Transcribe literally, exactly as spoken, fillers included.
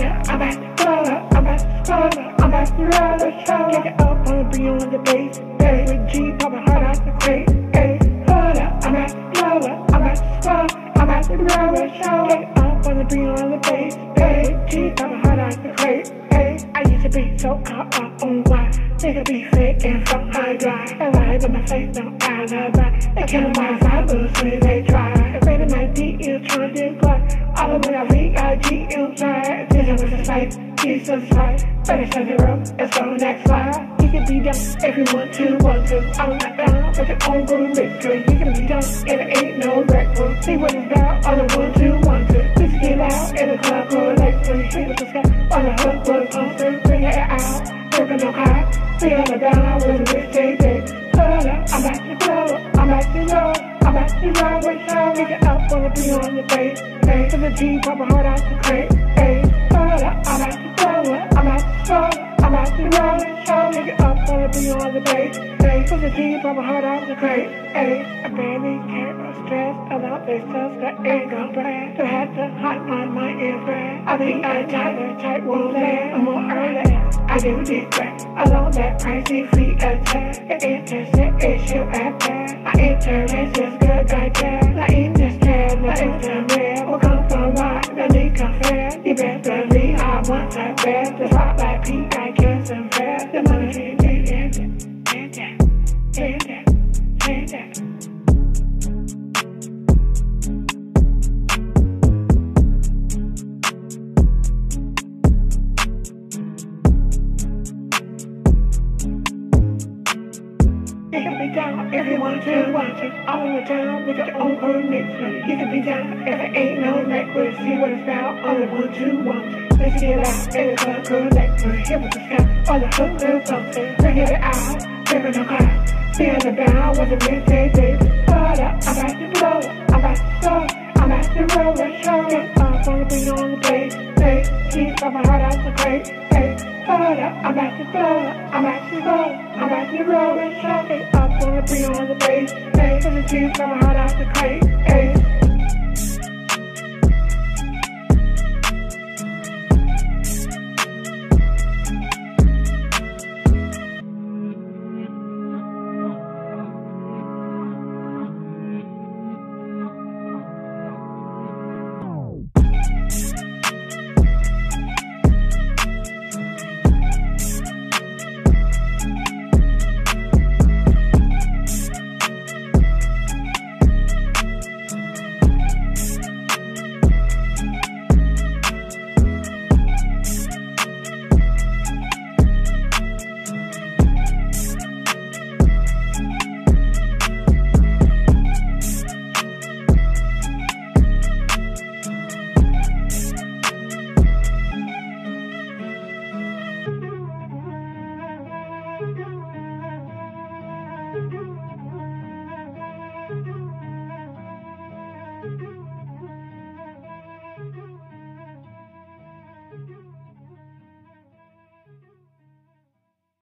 up, I'm at the blow up, I'm at the blow up, I'm at the roll up, show. Get it up on the beat on the bass, bass. With G popping hard out the crate, ayy. Hold up, I'm at the blow up, I'm at the blow up, I'm at the roll up, show. Get it up on the beat on the bass, bass. With G popping hard out the crate, ayy. I used to be so caught up on why nigga be fake and so high dry. And lies in my face, no alibi. They killing my vibe, when they try. If any of my D is trying to disguise, all of my V I G inside. This was a sight, Jesus Christ. Better shut it up, it's on the next slide. You can be done if you want to, want to. I'm not down with your own good mystery. You can be done if it ain't no record. See what it's about, all the one, two, one, two. Let's get out in the club, go electric. Hit with the sky, on the hook, was pumping. Bring it out, ripping no high. Feel the down with a rich J J. Hold up, I'm at the blow, I'm at the roll. I'm at the roll with show. Pick it up on the beat on the bass, bass. To the G, popping hard out the crate, ayy. Hold up, I'm at the blow, I'm at the roll. I'm at the roll with show. Pick it up on the beat on the bass, bass. To the G, popping hard out the crate, ayy. I barely care or stress about this stuff that ain't gon' brag. To have to hide my mind is red. I think I tight, the tight won't last. I'm more early, I do regret. Along that pricey free attack. It intercept issue at that. My interest is good like that. Not in this trend, not in the red. We'll come from right, the need confess. You best believe I want that best. The spotlight P, I guess and fast. The money is in that, in that, in that, in that. You can be down if you want to, want to. All in the town with your own permission. You can be down if it ain't no necklace. See what it's about, all the one, two, one, two. Let's get out in the club, collect. Here with the sky, on the hook, there's something. Bring it out, dripping no car. Feel the bound with the rich J J. Hold up, I'm at the blow, I'm at the store. I'm at the roll, let's show. Get up on the beat on the bass, bass. Keep popping hard out the crate, ayy. Hold up, I'm at the blow, I'm at the roll, I'm at the roll, let's show. Get up on the beat on the bass, bass. To the G, popping hard out the crate, ayy.